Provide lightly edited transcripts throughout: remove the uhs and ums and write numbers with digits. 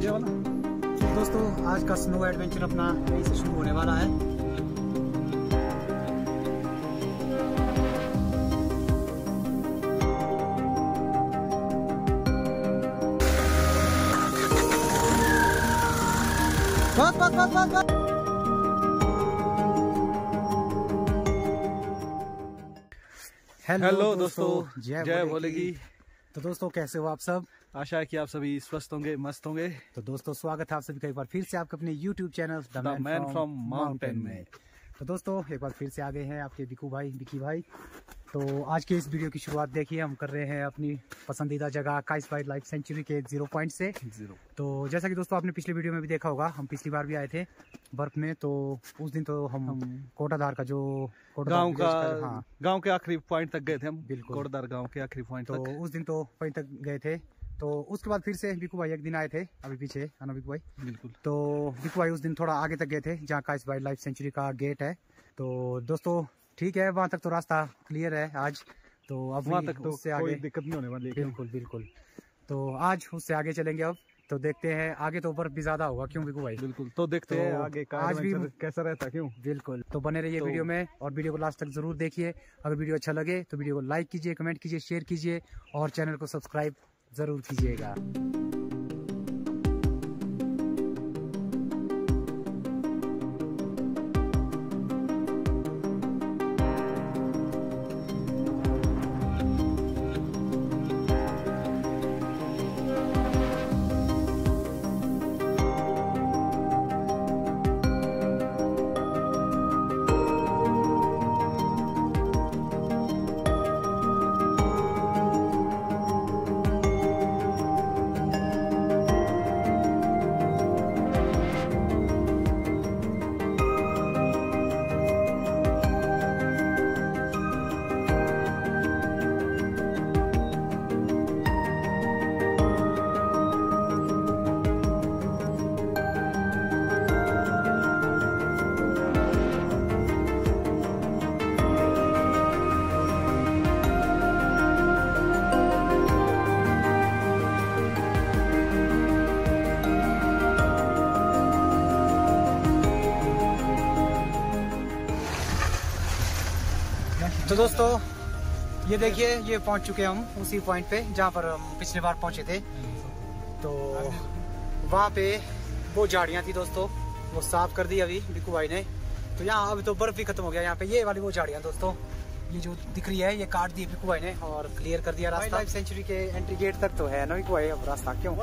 ये वाला। तो दोस्तों आज का स्नो एडवेंचर अपना यहीं से शुरू होने वाला है। बस। हेलो दोस्तों, जय बोलेगी। तो दोस्तों कैसे हो आप सब? आशा है कि आप सभी स्वस्थ होंगे, मस्त होंगे। तो दोस्तों स्वागत है आप सभी का एक बार फिर से आपके अपने YouTube channel the man from mountain में। तो दोस्तों एक बार फिर से आ गए हैं आपके विकी भाई। तो आज के इस वीडियो की शुरुआत देखिए हम कर रहे हैं अपनी पसंदीदा जगह काइस वाइल्ड लाइफ सेंचुरी के 0 पॉइंट से। तो जैसा कि दोस्तों आपने पिछले वीडियो में भी देखा होगा, हम पिछली बार भी आए थे बर्फ में। तो उस दिन तो हम कोटाधार का जो गांव के आखिरी पॉइंट तक गए थे हम। बिल्कुल कोटाधार गांव के आखिरी पॉइंट तो उस दिन तो वहीं तक गए थे। तो उसके बाद फिर से विकू भाई एक दिन आए थे, अभी पीछे है ना विकू भाई? बिल्कुल। तो विकू भाई उस दिन थोड़ा आगे तक गए थे जहाँ काइस वाइल्ड लाइफ सेंचुरी का गेट है। तो दोस्तों ठीक है, वहाँ तक तो रास्ता क्लियर है आज। तो अब वहाँ तक तो उससे कोई आगे दिक्कत नहीं होने वाली। बिल्कुल। तो आज उससे आगे चलेंगे अब। तो देखते हैं आगे तो बर्फ भी ज्यादा होगा, क्यों विकू भाई? बिल्कुल। तो देखते हैं आगे का आज भी कैसा रहता, क्यों? बिल्कुल। तो बने रहिए वीडियो में और वीडियो को लास्ट तक जरूर देखिए। अगर वीडियो अच्छा लगे तो वीडियो को लाइक कीजिए, कमेंट कीजिए, शेयर कीजिए और चैनल को सब्सक्राइब जरूर कीजिएगा। तो दोस्तों ये देखिए, ये पहुंच चुके हम उसी पॉइंट पे जहाँ पर हम पिछली बार पहुंचे थे। तो वहाँ पे वो झाड़ियाँ थी दोस्तों, वो साफ कर दी अभी विकू भाई ने। तो यहाँ अभी तो बर्फ भी खत्म हो गया। यहाँ पे ये वाली वो झाड़ियाँ दोस्तों, ये जो दिख रही है, ये काट दी विकू भाई ने और क्लियर कर दिया रास्ता। लाइफ सेंचुरी के एंट्री गेट तक तो है ना विकू भाई अब रास्ता? क्यों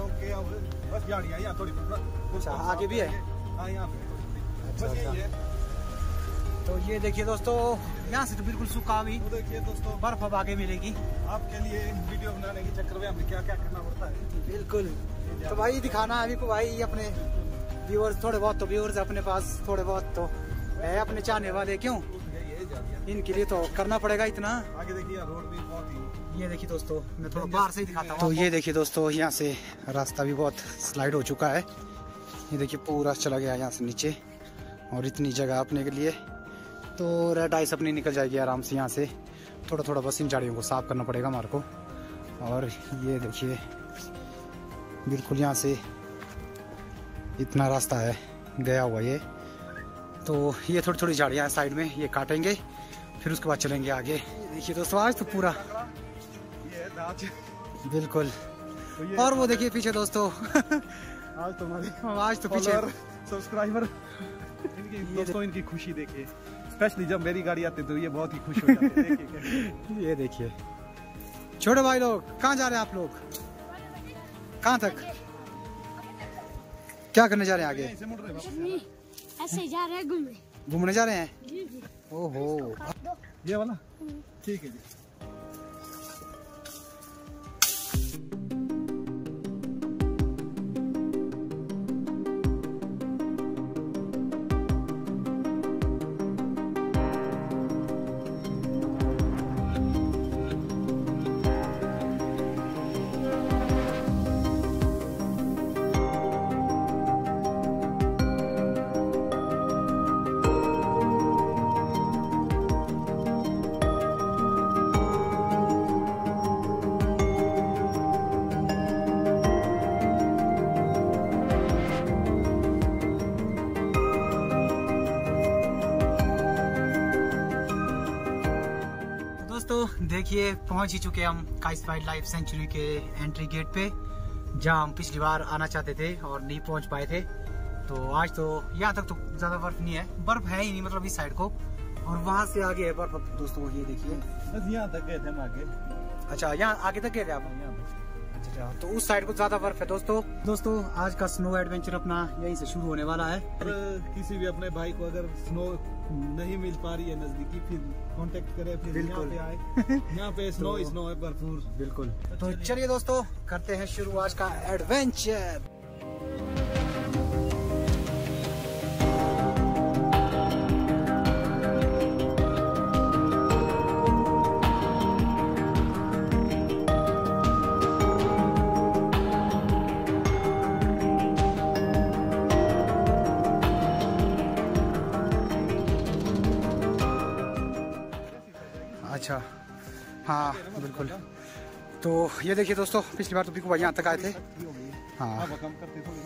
अच्छा आगे भी है? अच्छा। तो ये देखिए दोस्तों, यहाँ से तो बिल्कुल सूखा भी। तो देखिए दोस्तों, बर्फ अब आगे मिलेगी आपके लिए वीडियो बनाने के चक्कर में हमें क्या क्या करना पड़ता है। बिल्कुल। तो भाई दिखाना है को भाई अपने व्यूअर्स, थोड़े बहुत तो व्यूअर्स अपने पास, थोड़े बहुत तो है अपने चाहने वाले, क्यों? इनके लिए तो करना पड़ेगा इतना। आगे देखिए रोड भी बहुत ही, ये देखिए दोस्तों, मैं थोड़ा बाहर से ही दिखाता हूँ। तो ये देखिए दोस्तों, यहाँ से रास्ता भी बहुत स्लाइड हो चुका है। ये देखिए पूरा चला गया यहाँ से नीचे, और इतनी जगह अपने के लिए। तो रेड आइस अपनी निकल जाएगी आराम से। यहाँ से थोड़ा थोड़ा बस इन झाड़ियों को साफ करना पड़ेगा हमारे को। और ये देखिए बिल्कुल यहाँ से इतना रास्ता है गया हुआ ये। तो ये थोड़ी थोड़ी झाड़ियाँ हैं साइड में, ये काटेंगे फिर उसके बाद चलेंगे आगे। देखिए दोस्तों आज तो पूरा ये दाज बिल्कुल। और वो देखिए पीछे दोस्तों आज तो पीछे सब्सक्राइबर दोस्तों, इनकी खुशी देखिए। स्पेशली जब मेरी गाड़ी आती है तो ये बहुत ही खुश हो जाते हैं। ये देखिए छोटे भाई लोग, कहाँ जा रहे हैं आप लोग? कहाँ तक? क्या करने जा रहे हैं आगे? ऐसे जा रहे हैं घूमने जा रहे हैं। ओहो ये वाला ठीक है जी। दोस्तों देखिए पहुंच ही चुके हम काइस वाइल्ड लाइफ सेंचुरी के एंट्री गेट पे, जहां हम पिछली बार आना चाहते थे और नहीं पहुंच पाए थे। तो आज तो यहाँ तक तो ज्यादा बर्फ नहीं है, बर्फ है ही नहीं मतलब इस साइड को, और वहां से आगे है बर्फ। दोस्तों ये देखिए, बस यहाँ तक गए थे हम आगे। अच्छा यहाँ आगे तक गए थे आप? अच्छा तो उस साइड को ज्यादा बर्फ है दोस्तों आज का स्नो एडवेंचर अपना यहीं से शुरू होने वाला है। किसी भी अपने भाई को अगर स्नो नहीं मिल पा रही है नजदीकी, फिर कांटेक्ट करें, फिर यहाँ पे आए। यहाँ पे स्नो है भरपूर। बिल्कुल। तो चलिए दोस्तों करते हैं शुरू आज का एडवेंचर। अच्छा हाँ बिल्कुल। तो ये देखिए दोस्तों, पिछली बार तो बिकू भाई यहाँ तक आए थे। हाँ कम करते थोड़ी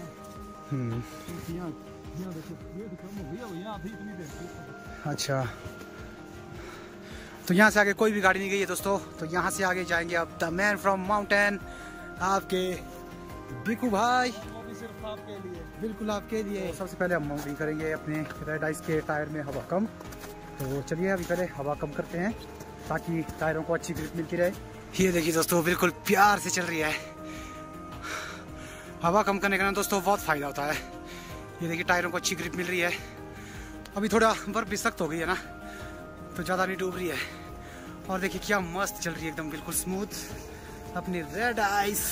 ना। अच्छा तो यहाँ से आगे कोई भी गाड़ी नहीं गई है दोस्तों। तो यहाँ से आगे जाएंगे अब द मैन फ्रॉम माउंटेन, आपके बिकू भाई। सिर्फ आपके लिए, बिल्कुल आपके लिए। तो सबसे पहले हम माउंटिंग करेंगे अपने रेड आइस के टायर में हवा कम। तो चलिए अभी पहले हवा कम करते हैं ताकि टायरों को अच्छी ग्रिप मिलती रहे। ये देखिए दोस्तों बिल्कुल प्यार से चल रही है। हवा कम करने का ना दोस्तों बहुत फायदा होता है। ये देखिए टायरों को अच्छी ग्रिप मिल रही है। अभी थोड़ा बर्फ भी सख्त हो गई है ना, तो ज़्यादा नहीं डूब रही है। और देखिए क्या मस्त चल रही है, एकदम बिल्कुल स्मूथ अपनी रेड आइस।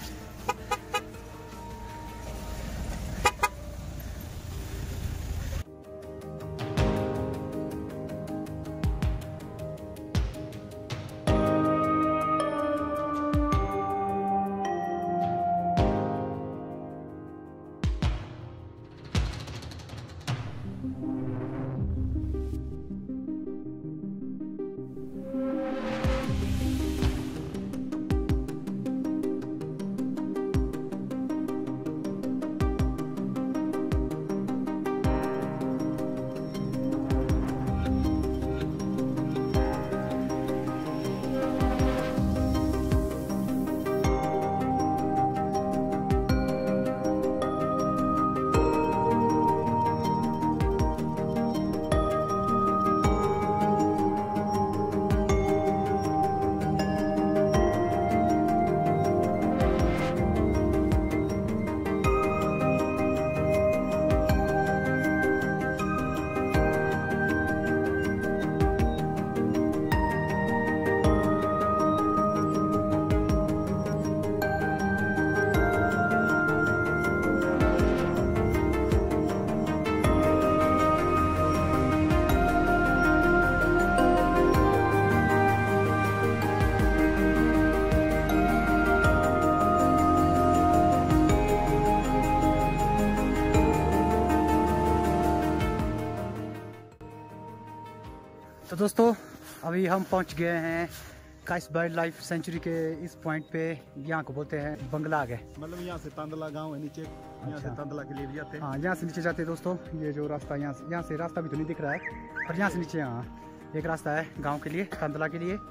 तो दोस्तों अभी हम पहुंच गए हैं काइस वाइल्ड लाइफ सेंचुरी के इस पॉइंट पे। यहाँ को बोलते हैं बंगलाग है, मतलब यहाँ से तांदला गांव है नीचे। यहाँ से तांदला के लिए भी जाते हैं। हाँ यहाँ से नीचे जाते हैं दोस्तों। ये जो रास्ता यहाँ से रास्ता भी तो नहीं दिख रहा है, पर यहाँ से नीचे यहाँ एक रास्ता है गाँव के लिए, तांदला के लिए।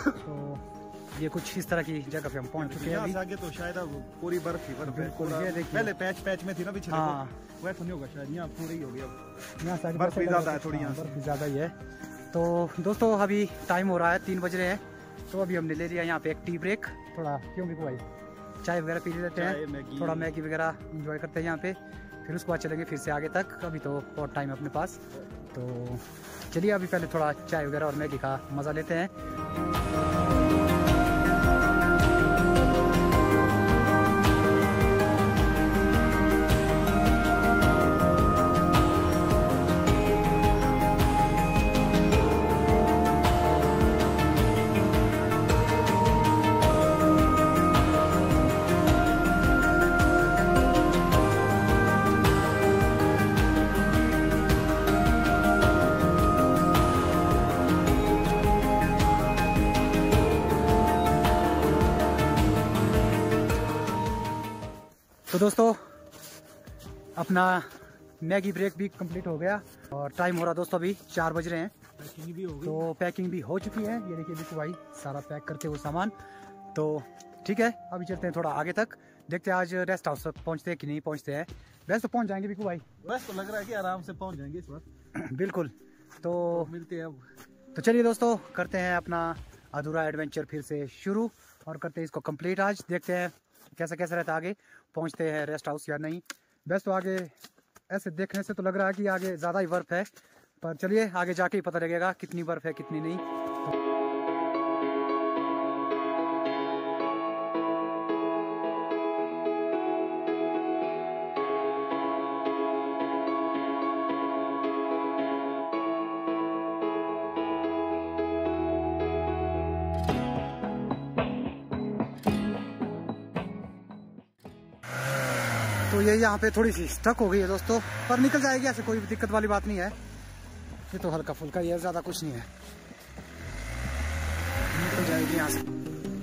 तो ये कुछ इस तरह की जगह पे हम पहुंच चुके हैं। आगे तो शायद अब पूरी बर्फ ही बर्फ। बिल्कुल ये देखिए, पहले पैच में थी ना पीछे। हाँ वैसा नहीं होगा शायद, यहाँ पूरी हो गई। अब यहाँ से बर्फ भी ज्यादा है थोड़ी, यहाँ बर्फ भी ज्यादा ही है। तो दोस्तों अभी टाइम हो रहा है 3 बज रहे हैं। तो अभी हमने ले लिया यहाँ पे एक टी ब्रेक थोड़ा, क्यों भी भाई चाय वगैरह पी लेते हैं, थोड़ा मैगी वगैरह इंजॉय करते हैं यहाँ पे। फिर उसके बाद चलेंगे फिर से आगे तक। अभी तो बहुत टाइम है अपने पास, तो चलिए अभी पहले थोड़ा चाय वगैरह और मैगी का मज़ा लेते हैं। तो दोस्तों अपना मैगी ब्रेक भी कंप्लीट हो गया और टाइम हो रहा दोस्तों अभी 4 बज रहे हैं। पैकिंग भी हो गई। तो पैकिंग भी हो चुकी है, ये देखिए बिकू भाई सारा पैक करते हुए सामान। तो ठीक है, अभी चलते हैं थोड़ा आगे तक, देखते हैं आज रेस्ट हाउस तक पहुंचते हैं कि नहीं पहुंचते हैं। वैसे तो पहुंच जाएंगे बिकू भाई, बस तो लग रहा है कि आराम से पहुंच जाएंगे इस बार। बिल्कुल। तो मिलते हैं अब। तो चलिए दोस्तों, करते हैं अपना अधूरा एडवेंचर फिर से शुरू और करते हैं इसको कंप्लीट। आज देखते हैं कैसा कैसा रहता है, आगे पहुंचते हैं रेस्ट हाउस या नहीं। वैसे तो आगे ऐसे देखने से तो लग रहा है कि आगे ज़्यादा ही बर्फ़ है, पर चलिए आगे जाके ही पता लगेगा कितनी बर्फ़ है कितनी नहीं। तो ये यहाँ पे थोड़ी सी स्टक हो गई है दोस्तों, पर निकल जाएगी, ऐसे कोई दिक्कत वाली बात नहीं है। ये तो हल्का फुल्का ही है, ज़्यादा कुछ नहीं है, निकल जाएगी यहाँ से।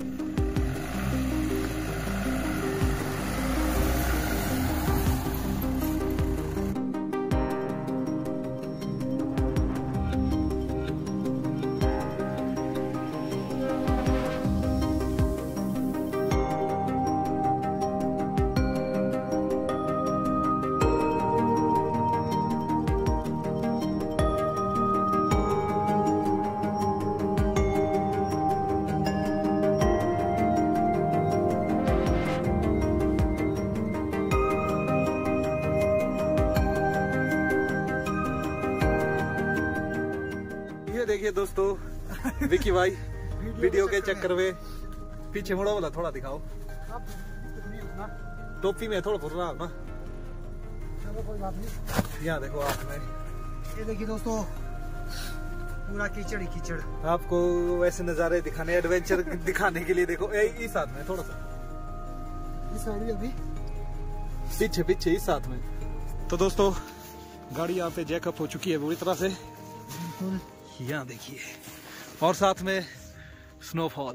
देखिए दोस्तों, विकी भाई वीडियो के चक्कर में पीछे मुड़ो वाला थोड़ा दिखाओ, टोपी में थोड़ा फुर रहा हो ना। चलो कोई बात नहीं। यहाँ देखो आपने, ये देखिए दोस्तों पूरा कीचड़ ही कीचड़। आपको वैसे नजारे दिखाने, एडवेंचर दिखाने के लिए देखो इस साथ में थोड़ा सा अभी पीछे पीछे इस साथ में। तो दोस्तों गाड़ी यहाँ पे जैकअप हो चुकी है पूरी तरह से, बिल्कुल। यहाँ देखिए, और साथ में स्नोफॉल,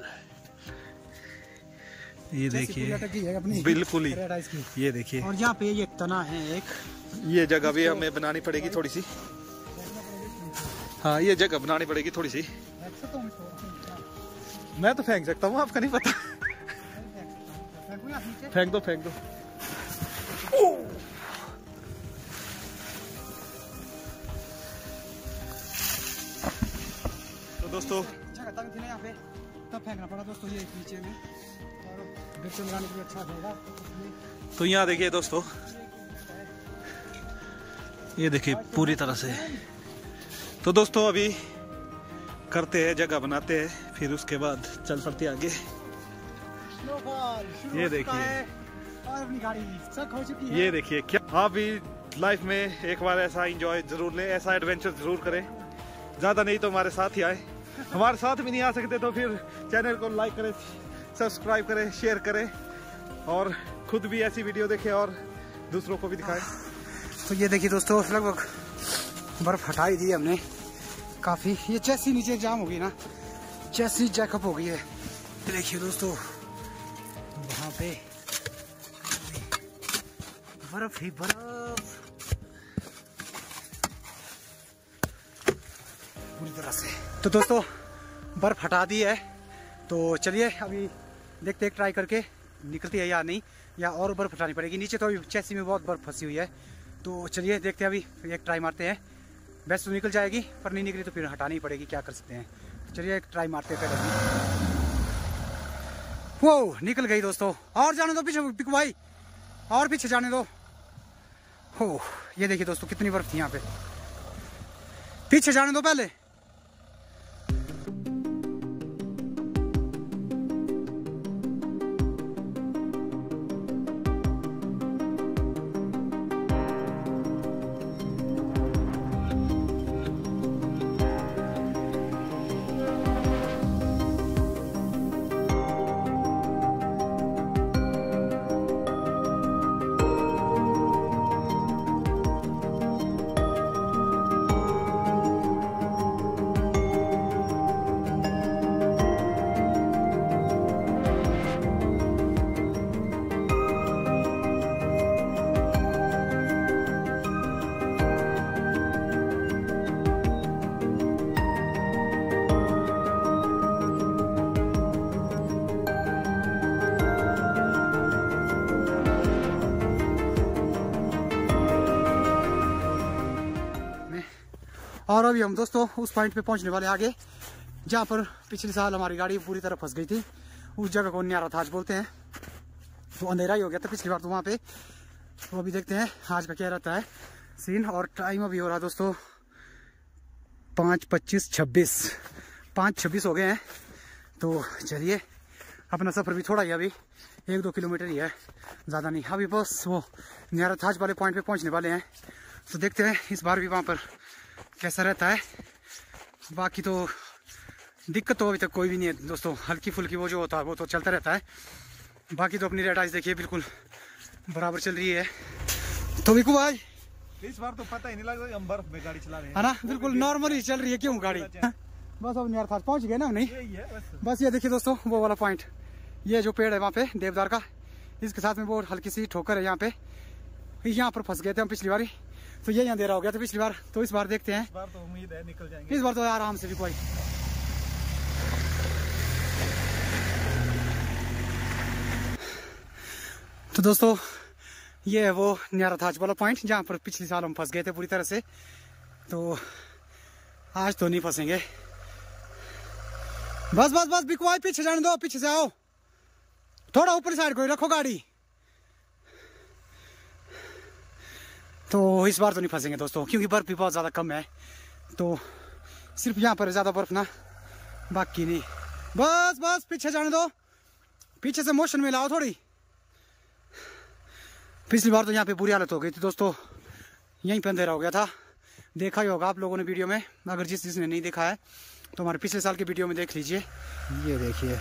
ये देखिए बिल्कुल ही, ये देखिए। और यहाँ पे ये तना है एक, ये जगह भी हमें बनानी पड़ेगी थोड़ी सी। हाँ, ये जगह बनानी पड़ेगी थोड़ी सी। मैं तो फेंक सकता हूँ, आपका नहीं पता। फेंक दो फेंक दो। तो दोस्तों यहाँ पे तब फेंकना पड़ा दोस्तों, ये नीचे में, और बिल्कुल लगाने के लिए अच्छा रहेगा। तो यहाँ देखिए दोस्तों, ये देखिए पूरी तरह से। तो दोस्तों अभी करते हैं, जगह बनाते हैं, फिर उसके बाद चल पड़ते हैं आगे। ये देखिए, और अपनी गाड़ी चक हो चुकी है। ये देखिए, क्या आप भी लाइफ में एक बार ऐसा एंजॉय जरूर लें, ऐसा एडवेंचर जरूर करें। ज़्यादा नहीं तो हमारे साथ ही आए, हमारे साथ भी नहीं आ सकते तो फिर चैनल को लाइक करें, सब्सक्राइब करें, शेयर करें, और खुद भी ऐसी वीडियो देखें और दूसरों को भी दिखाएं। तो ये देखिए दोस्तों, लगभग बर्फ हटा ही दी हमने काफ़ी। ये चेसी नीचे जाम होगी ना, चेसी जैकअप हो गई है। देखिए दोस्तों वहाँ पे बर्फ ही बर्फ पूरी तरह से। तो दोस्तों बर्फ हटा दी है, तो चलिए अभी देखते हैं ट्राई करके निकलती है या नहीं, या और बर्फ हटानी पड़ेगी। नीचे तो अभी चेसी में बहुत बर्फ फंसी हुई है, तो चलिए देखते हैं, अभी एक ट्राई मारते हैं। वैसे तो निकल जाएगी, पर नहीं निकली तो फिर हटानी पड़ेगी, क्या कर सकते हैं। चलिए एक ट्राई मारते हैं पहले। वो निकल गई दोस्तों, और जाने दो पीछे पिकू भाई, और पीछे जाने दो। हो ये देखिए दोस्तों कितनी बर्फ थी यहाँ पे, पीछे जाने दो पहले। और अभी हम दोस्तों उस पॉइंट पे पहुंचने वाले आगे, जहाँ पर पिछले साल हमारी गाड़ी पूरी तरह फंस गई थी। उस जगह को न्यारा थाज बोलते हैं। तो अंधेरा ही हो गया था पिछली बार तो वहाँ पे। तो अभी देखते हैं आज का क्या रहता है सीन। और टाइम अभी हो रहा है दोस्तों 5:26 हो गए हैं। तो चलिए, अपना सफ़र भी थोड़ा ही, अभी 1-2 किलोमीटर ही है, ज़्यादा नहीं। अभी बस वो न्यारा थाज वाले पॉइंट पे पहुंचने वाले हैं। तो देखते हैं इस बार भी वहाँ पर कैसा रहता है। बाकी तो दिक्कत तो अभी तक कोई भी नहीं है दोस्तों, हल्की फुल्की वो जो होता है वो तो चलता रहता है। बाकी तो अपनी रेड आइस देखिए बिल्कुल बराबर चल रही है। तो विकू भाई इस बार तो पता ही नहीं लग रहा हम बर्फ में गाड़ी चला रहे हैं, है ना, बिल्कुल नॉर्मली चल रही है। क्यों गाड़ी बस अब न्यारा थाज पहुंच गए ना। नहीं बस ये देखिए दोस्तों वो वाला पॉइंट, ये जो पेड़ है वहाँ पे देवदार का, इसके साथ में वो हल्की सी ठोकर है यहाँ पे। यहाँ पर फंस गए थे हम पिछली बार, तो ये अंधेरा हो गया था पिछली बार। तो इस बार देखते हैं, इस बार तो उम्मीद है निकल जाएंगे। इस बार तो आराम से भी कोई। तो दोस्तों ये है वो न्यारा थाज वाला पॉइंट जहाँ पर पिछले साल हम फंस गए थे पूरी तरह से। तो आज तो नहीं फंसेंगे। बस बस बस बिकू भाई पीछे जाने दो, पीछे से आओ, थोड़ा ऊपर साइड को रखो गाड़ी। तो इस बार तो नहीं फंसेंगे दोस्तों, क्योंकि बर्फ भी बहुत ज़्यादा कम है। तो सिर्फ यहाँ पर ज़्यादा बर्फ ना, बाकी नहीं। बस बस पीछे जाने दो, पीछे से मोशन में लाओ थोड़ी। पिछली बार तो यहाँ पे बुरी हालत हो गई थी दोस्तों, यहीं पे अंधेरा हो गया था। देखा ही होगा आप लोगों ने वीडियो में, अगर जिसने नहीं देखा है तो हमारे पिछले साल के वीडियो में देख लीजिए। ये देखिए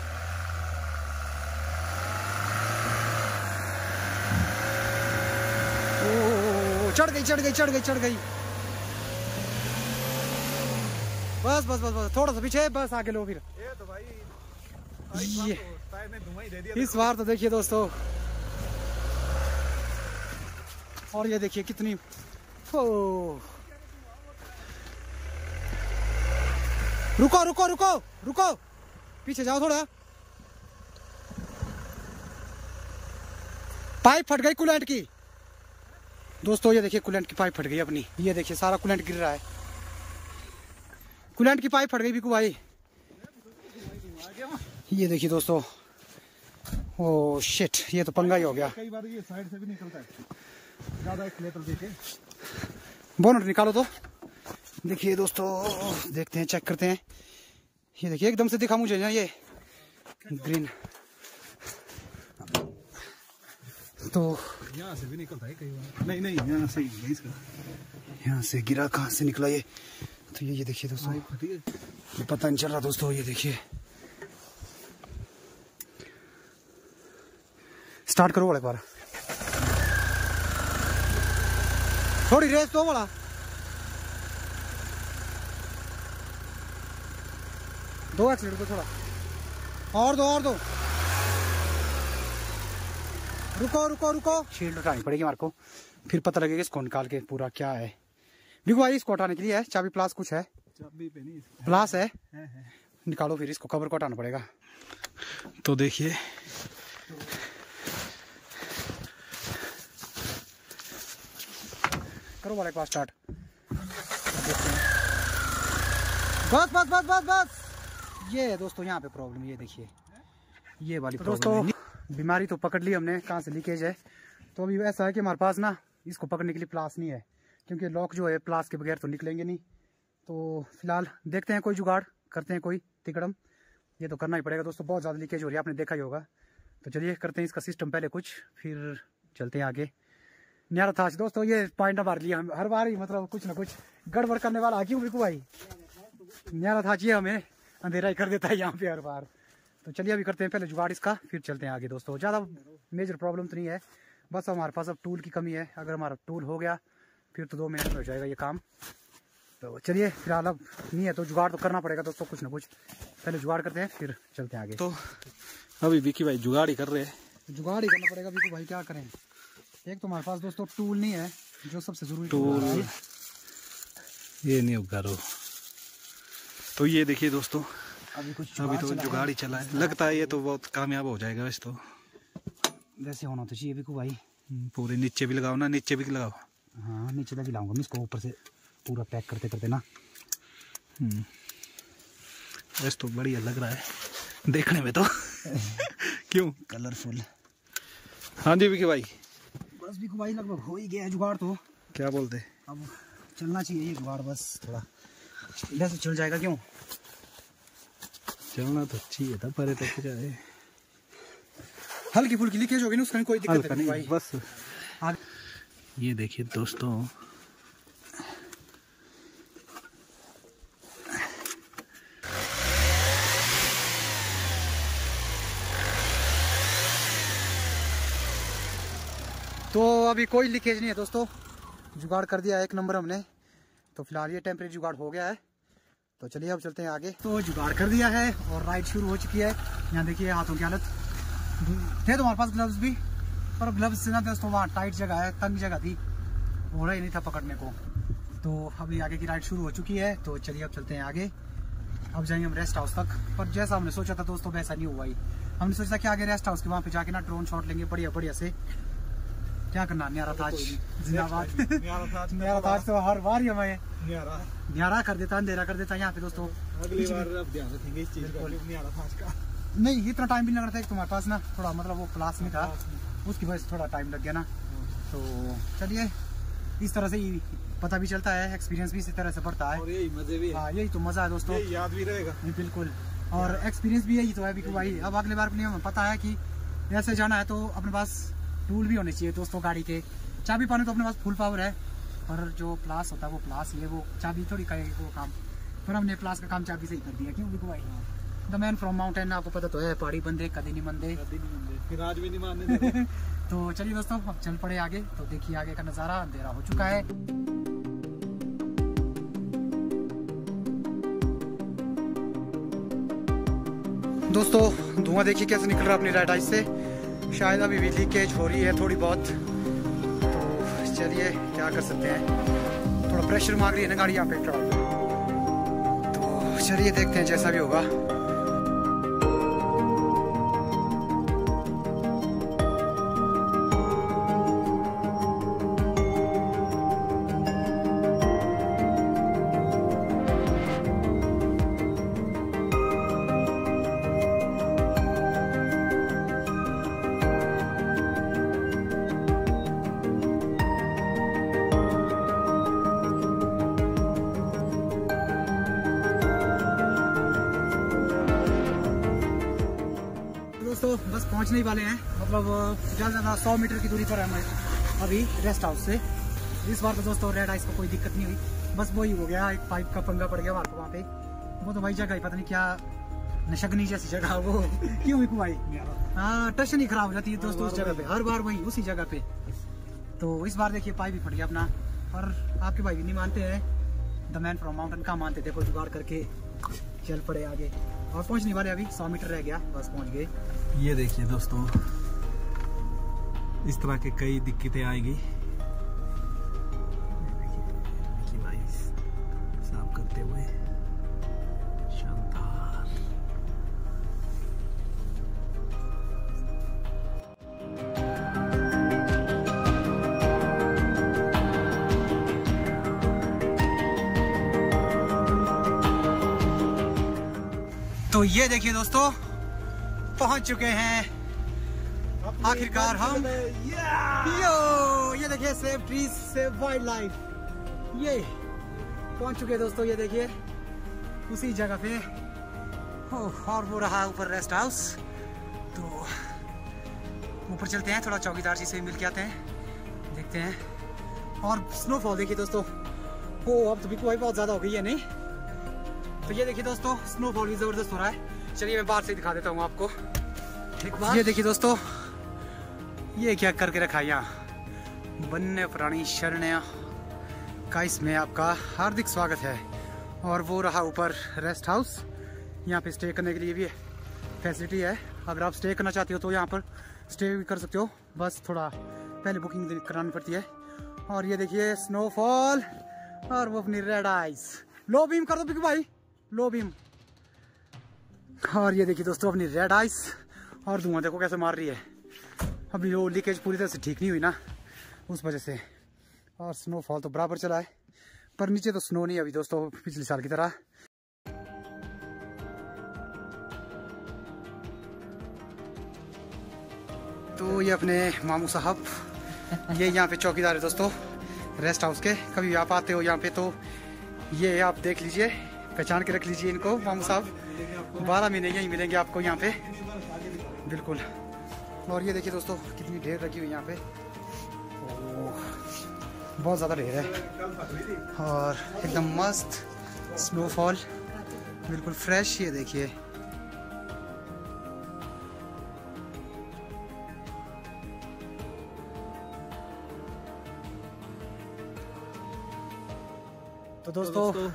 चढ़ गई चढ़ गई चढ़ गई चढ़ गई। बस बस बस बस थोड़ा सा पीछे, बस आगे लो फिर। ये तो भाई ये टायर ने धुआं ही दे दिया इस बार तो देखिए दोस्तों। और ये देखिए कितनी रुको रुको रुको रुको, पीछे जाओ थोड़ा। पाइप फट गई कूलेंट की दोस्तों, ये देखिए कूलेंट की पाइप फट गई अपनी। ये देखिए सारा कूलेंट गिर रहा है, कूलेंट की पाइप फट गई बिकू भाई। ये देखिए दोस्तों, ओ शिट, ये तो पंगा ही हो गया। कई बार ये साइड से भी निकलता है, ज्यादा एक्सीलेटर देके। बोनट निकालो तो। देखिए दोस्तों, देखते हैं, चेक करते हैं। ये देखिए एकदम से दिखा मुझे ना ये ग्रीन, तो यहाँ से भी निकलता है कई बार। नहीं नहीं, यहाँ से ही इसका, यहाँ से गिरा, कहाँ से निकला ये। तो ये देखिए दोस्तों, ये पता नहीं चल रहा दोस्तों। ये देखिए, स्टार्ट करो वाला एक बार, थोड़ी रेस दो वाला। दो एक्सीडेंट को थोड़ा और दो। रुको रुको रुको, शील्ड उठानी पड़ेगी हमारे को, फिर पता लगेगा इसको निकाल के पूरा क्या है। बिगू भाई इसको हटाने के लिए है चाबी प्लास कुछ है, चाबी पे नहीं प्लास है। निकालो फिर इसको, कवर को हटाना पड़ेगा। तो देखिए करो वाले पास स्टार्ट। बस बस बस बस बस, ये है दोस्तों यहाँ पे प्रॉब्लम। ये देखिए ये वाली दोस्तों बीमारी तो पकड़ ली हमने, कहाँ से लीकेज है। तो अभी ऐसा है कि हमारे पास ना इसको पकड़ने के लिए प्लास नहीं है, क्योंकि लॉक जो है प्लास के बगैर तो निकलेंगे नहीं। तो फिलहाल देखते हैं, कोई जुगाड़ करते हैं, कोई तिकड़म। ये तो करना ही पड़ेगा दोस्तों, बहुत ज़्यादा लीकेज हो रही है, आपने देखा ही होगा। तो चलिए करते हैं इसका सिस्टम पहले कुछ, फिर चलते हैं आगे। न्यारा थाज दोस्तों, ये पॉइंट मार लिया हम हर बार ही, मतलब कुछ ना कुछ गड़बड़ करने वाला क्यों बिकू भाई। न्यारा थाज ये हमें अंधेरा ही कर देता है यहाँ पे हर बार। तो चलिए अभी करते हैं पहले जुगाड़ इसका, फिर चलते हैं आगे दोस्तों। ज़्यादा मेजर प्रॉब्लम तो नहीं है, बस हमारे पास अब टूल की कमी है। अगर हमारा टूल हो गया फिर तो 2 मिनट में हो जाएगा ये काम। तो चलिए फिलहाल अब नहीं है तो जुगाड़ तो करना पड़ेगा दोस्तों, कुछ ना कुछ पहले जुगाड़ करते हैं फिर चलते हैं आगे। तो अभी विकी भाई जुगाड़ ही कर रहे हैं, जुगाड़ ही करना पड़ेगा विकी भाई, क्या करें। एक तो हमारे पास दोस्तों टूल नहीं है, जो सबसे जरूरी टूल ये नहीं होगा। तो ये देखिए दोस्तों, अभी तो जुगाड़ ही चला है, लगता है ये तो बहुत कामयाब हो जाएगा। वैसे तो वैसे होना तो चाहिए बिकू भाई। पूरे नीचे भी लगाओ ना, नीचे भी लगाओ। हाँ नीचे तक ही लाऊंगा मैं इसको, ऊपर से पूरा पैक करते करते ना वैसे तो बढ़िया लग रहा है देखने में तो क्यों कलरफुल। हाँ जी विकी भाई। बस विकी भाई लगभग हो ही गया जुगाड़ तो। क्या बोलते? अब चलना चाहिए ये जुगाड़, बस थोड़ा इधर से चल जाएगा। क्यों चलना तो चाहिए था पर तो क्या है, हल्की फुल्की लीकेज होगी ना, उसका कोई दिक्कत नहीं भाई। बस ये देखिए दोस्तों, तो अभी कोई लीकेज नहीं है दोस्तों, जुगाड़ कर दिया है एक नंबर हमने। तो फिलहाल ये टेम्परेरी जुगाड़ हो गया है। तो चलिए अब चलते हैं आगे। तो जुगाड़ कर दिया है और राइड शुरू हो चुकी है। यहाँ देखिए हाथों की हालत, थे तो हमारे पास ग्लव्स भी, पर ग्लव्स से ना दोस्तों वहाँ टाइट जगह है, तंग जगह थी, हो रहा ही नहीं था पकड़ने को। तो अभी आगे की राइड शुरू हो चुकी है। तो चलिए अब चलते हैं आगे। अब जाएंगे हम रेस्ट हाउस तक, पर जैसा हमने सोचा था दोस्तों वैसा नहीं हुआ ही। हमने सोचा कि आगे रेस्ट हाउस के वहाँ पे जाके ना ड्रोन शॉट लेंगे बढ़िया बढ़िया से। क्या करना, न्यारा ताज जिंदाबाद। न्यारा ताज तो हर बार ही हमें न्यारा कर देता, अंधेरा कर देता यहाँ पे दोस्तों। अगली बार अब ध्यान रखेंगे इस चीज का, न्यारा ताज का। नहीं इतना टाइम भी नहीं लगता है तुम्हारे पास ना, थोड़ा मतलब वो क्लास में था, उसकी वजह से थोड़ा टाइम लग गया ना। तो चलिए इस तरह से ही पता भी चलता है, एक्सपीरियंस भी इसी तरह से बढ़ता है, और यही मजे भी है। हाँ यही तो मजा है दोस्तों, याद भी रहेगा। बिल्कुल, और एक्सपीरियंस भी यही तो है बिल्कुल भाई। अब अगले बार के लिए हमें पता है कि ऐसे जाना है तो अपने पास टूल भी होने चाहिए दोस्तों गाड़ी के। चाबी पाने तो अपने पास फुल पावर है, पर जो प्लास होता है वो प्लास ही है, वो चाबी थोड़ी करेगी वो काम। पर हमने प्लास का काम चाबी से ही कर दिया। क्यों बिल्कुल भाई, द मैन फ्रॉम माउंटेन, आपको पता तो है, पहाड़ी बंदे कभी नहीं मंदे, फिर आज भी नहीं मानने। तो चलिए दोस्तों अब चल पड़े आगे। तो देखिए आगे का नज़ारा, अंधेरा हो चुका है। दोस्तों धुआं देखिए कैसे निकल रहा है अपनी राइड आइस से, शायद अभी भी लीकेज हो रही है थोड़ी बहुत। तो चलिए क्या कर सकते हैं, थोड़ा प्रेशर मांग रही है ना गाड़ी यहाँ पे पेट्रोल। तो चलिए देखते हैं जैसा भी होगा। दोस्तों बस पहुंचने ही वाले हैं, मतलब ज़्यादा 100 मीटर की दूरी पर है हमें अभी रेस्ट हाउस से। इस बार तो दोस्तों रेड आइस को कोई दिक्कत नहीं हुई, बस वही हो गया, एक पाइप का पंगा पड़ गया हमारे को वहाँ पे। वो तो भाई जगह ही पता नहीं क्या नशगनी जैसी जगह वो क्यों बिकू भाई, हाँ टशन ही खराब हो जाती है दोस्तों उस जगह पे, हर बार वही उसी जगह पे। तो इस बार देखिए पाइप भी फट गया अपना, और आपके भाई भी नहीं मानते हैं, द मैन फ्रॉम माउंटेन का मानते, देखो जुगाड़ करके चल पड़े आगे। और पहुंचने वाले, अभी 100 मीटर रह गया, बस पहुंच गए। ये देखिए दोस्तों, इस तरह के कई दिक्कतें आएगी। साफ करते हुए शानदार। तो ये देखिए दोस्तों पहुंच चुके हैं आखिरकार हम। यो ये देखिए save trees save wildlife, ये पहुंच चुके हैं दोस्तों। ये देखिए उसी जगह पे और वो रहा ऊपर रेस्ट हाउस। तो ऊपर चलते हैं, थोड़ा चौकीदार जी से मिल के आते हैं, देखते हैं। और स्नोफॉल देखिए दोस्तों, अब तो भी कोई बहुत ज्यादा हो गई है नहीं। तो ये देखिए दोस्तों स्नोफॉल भी जबरदस्त हो रहा है। चलिए मैं बाहर से दिखा देता हूँ आपको एक बार। ये देखिए दोस्तों, ये क्या करके रखा है यहाँ, वन्य प्राणी शरण्य का इसमें आपका हार्दिक स्वागत है। और वो रहा ऊपर रेस्ट हाउस, यहाँ पे स्टे करने के लिए भी फैसिलिटी है। अगर आप स्टे करना चाहते हो तो यहाँ पर स्टे भी कर सकते हो, बस थोड़ा पहले बुकिंग करानी पड़ती है। और ये देखिए स्नोफॉल और वो अपनी रेड आइस। लो बीम कर दो बिकू भाई, लो बीम। और ये देखिए दोस्तों अपनी रेड आइस, और धुआं देखो कैसे मार रही है। अभी वो लीकेज पूरी तरह से ठीक नहीं हुई ना, उस वजह से। और स्नोफॉल तो बराबर चला है, पर नीचे तो स्नो नहीं है अभी दोस्तों, पिछले साल की तरह। तो ये अपने मामू साहब, ये यहाँ पे चौकीदार है दोस्तों रेस्ट हाउस के। कभी आप आते हो यहाँ पे तो ये आप देख लीजिए, पहचान के रख लीजिए इनको। मामू साहब 12 महीने यहीं मिलेंगे आपको यहाँ पे, बिल्कुल। और ये देखिए दोस्तों कितनी ढेर रखी हुई यहाँ पे, बहुत ज़्यादा ढेर है और एकदम मस्त स्नोफॉल, बिल्कुल फ्रेश। ये देखिए तो दोस्तों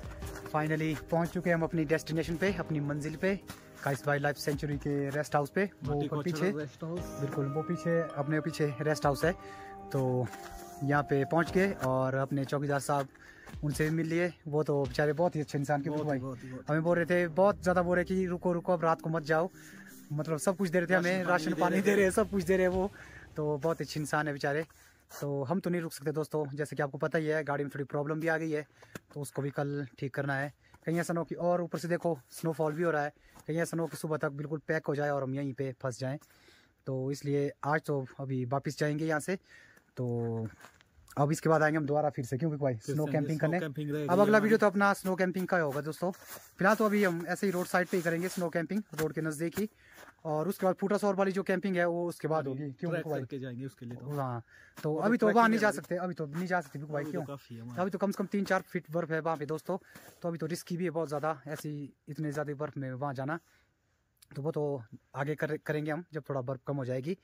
फाइनली पहुंच चुके हैं हम अपनी डेस्टिनेशन पे, अपनी मंजिल पे, काइस वाइल्ड लाइफ सेंचुरी के रेस्ट हाउस पे। वो पीछे बिल्कुल वो पीछे अपने पीछे रेस्ट हाउस है। तो यहाँ पे पहुंच गए और अपने चौकीदार साहब उनसे भी मिल लिए। वो तो बेचारे बहुत ही अच्छे इंसान के भाई, हमें बोल रहे थे, बहुत ज़्यादा बोल रहे कि रुको रुको अब रात को मत जाओ, मतलब सब कुछ दे रहे थे हमें, राशन पानी दे रहे, सब कुछ दे रहे वो। तो बहुत अच्छे इंसान है बेचारे। तो हम तो नहीं रुक सकते दोस्तों, जैसे कि आपको पता ही है गाड़ी में थोड़ी प्रॉब्लम भी आ गई है, तो उसको भी कल ठीक करना है। कहीं ऐसा ना हो कि, और ऊपर से देखो स्नोफॉल भी हो रहा है, कहीं ऐसा ना हो कि सुबह तक बिल्कुल पैक हो जाए और हम यहीं पे फंस जाएं। तो इसलिए आज तो अभी वापस जाएंगे यहाँ से। तो अब इसके बाद आएंगे हम दोबारा फिर से, क्योंकि भाई स्नो कैंपिंग करने। अब अगला वीडियो तो अपना स्नो कैंपिंग का होगा दोस्तों। फिलहाल तो अभी हम ऐसे ही रोड साइड पे ही करेंगे स्नो कैंपिंग, रोड के नज़दीक ही। और उसके बाद फूटासौर वाली जो कैंपिंग है वो उसके बाद होगी, क्यों करके जाएंगे उसके लिए। तो हाँ, तो अभी तो वहाँ नहीं जा सकते, अभी तो नहीं जा सकते भाई, क्यों? अभी तो कम से कम 3-4 फीट बर्फ है वहाँ पे दोस्तों। तो अभी तो रिस्की भी है बहुत ज़्यादा, ऐसी इतने ज़्यादा बर्फ में वहाँ जाना। तो वो तो आगे करेंगे हम जब थोड़ा बर्फ कम हो जाएगी।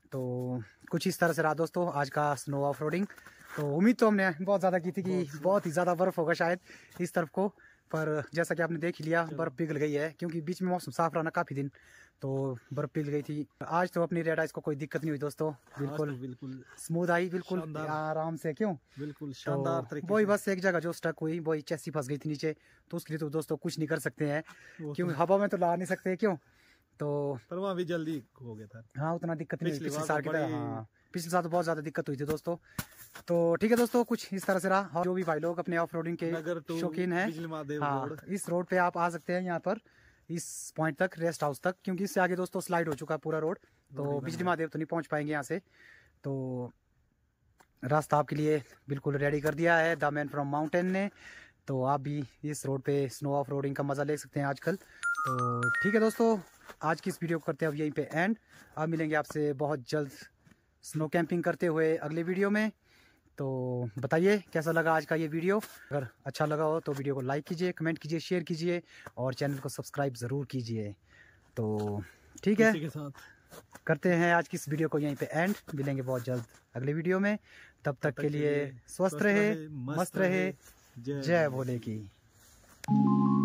तो कुछ इस तरह से रहा दोस्तों आज का स्नो ऑफ रोडिंग। तो उम्मीद तो हमने बहुत ज़्यादा की थी कि बहुत ही ज़्यादा बर्फ़ होगा शायद इस तरफ को, पर जैसा कि आपने देख ही लिया बर्फ़ पिघल गई है, क्योंकि बीच में मौसम साफ रहा ना काफ़ी दिन, तो बर्फ़ पिघल गई थी। आज तो अपनी रेड आइस को कोई दिक्कत नहीं हुई दोस्तों, बिल्कुल स्मूथ आई, बिल्कुल आराम से, क्यों? बिल्कुल शानदार तरीके। वही बस एक जगह जो स्टक हुई, वही चेसी फंस गई थी नीचे, तो उसके लिए तो दोस्तों कुछ नहीं कर सकते हैं, क्योंकि हवा में तो ला नहीं सकते, क्यों? तो पर वहाँ भी जल्दी हो गया था। हाँ, उतना दिक्कत नहीं, पिछले साल की तरह। हाँ, पिछले साल तो बहुत ज़्यादा दिक्कत हुई थी दोस्तों। तो ठीक है दोस्तों, कुछ इस तरह से रहा। और जो भी भाई लोग अपने ऑफ रोडिंग के शौकीन हैं, हाँ, इस रोड पे आप आ सकते हैं, यहाँ पर इस पॉइंट तक, रेस्ट हाउस तक, क्योंकि इससे आगे दोस्तों स्लाइड हो चुका है पूरा रोड, तो बिजली महादेव तो नहीं पहुँच पाएंगे यहाँ से। तो रास्ता आपके लिए बिल्कुल रेडी कर दिया है द मैन फ्रॉम माउंटेन ने। तो आप भी इस रोड पे स्नो ऑफ रोडिंग का मज़ा ले सकते हैं आजकल। तो ठीक है दोस्तों, आज की इस वीडियो को करते हैं अब यहीं पे एंड। अब मिलेंगे आपसे बहुत जल्द स्नो कैंपिंग करते हुए अगले वीडियो में। तो बताइए कैसा लगा आज का ये वीडियो। अगर अच्छा लगा हो तो वीडियो को लाइक कीजिए, कमेंट कीजिए, शेयर कीजिए और चैनल को सब्सक्राइब ज़रूर कीजिए। तो ठीक है, करते हैं आज की इस वीडियो को यहीं पे एंड। मिलेंगे बहुत जल्द अगले वीडियो में, तब तक के लिए स्वस्थ रहे, मस्त रहे, जय भोले की।